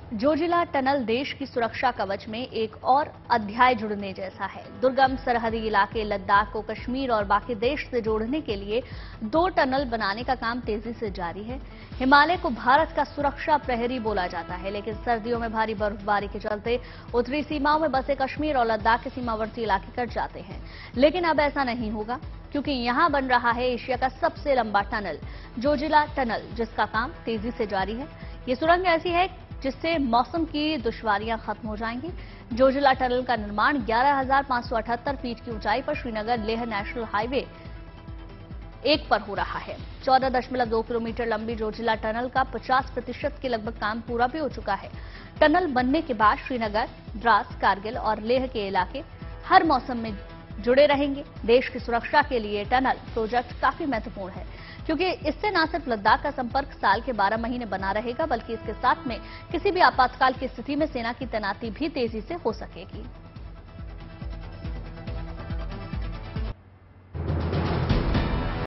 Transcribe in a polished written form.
Zoji La tunnel देश की सुरक्षा कवच में एक और अध्याय जुड़ने जैसा है। दुर्गम सरहदी इलाके लद्दाख को कश्मीर और बाकी देश से जोड़ने के लिए 2 टनल बनाने का काम तेजी से जारी है। हिमालय को भारत का सुरक्षा प्रहरी बोला जाता है, लेकिन सर्दियों में भारी बर्फबारी के चलते उत्तरी सीमाओं में बसे कश्मीर और लद्दाख के सीमावर्ती इलाके कट जाते हैं। लेकिन अब ऐसा नहीं होगा, क्योंकि यहां बन रहा है एशिया का सबसे लंबा टनल, जोजिला टनल, जिसका काम तेजी से जारी है। ये सुरंग ऐसी है जिससे मौसम की दुश्वारियां खत्म हो जाएंगी। जोजिला टनल का निर्माण 11,578 फीट की ऊंचाई पर श्रीनगर लेह नेशनल हाईवे 1 पर हो रहा है। 14.2 किलोमीटर लंबी जोजिला टनल का 50% के लगभग काम पूरा भी हो चुका है। टनल बनने के बाद श्रीनगर, द्रास, कारगिल और लेह के इलाके हर मौसम में जुड़े रहेंगे। देश की सुरक्षा के लिए टनल प्रोजेक्ट काफी महत्वपूर्ण है, क्योंकि इससे न सिर्फ लद्दाख का संपर्क साल के 12 महीने बना रहेगा, बल्कि इसके साथ में किसी भी आपातकाल की स्थिति में सेना की तैनाती भी तेजी से हो सकेगी।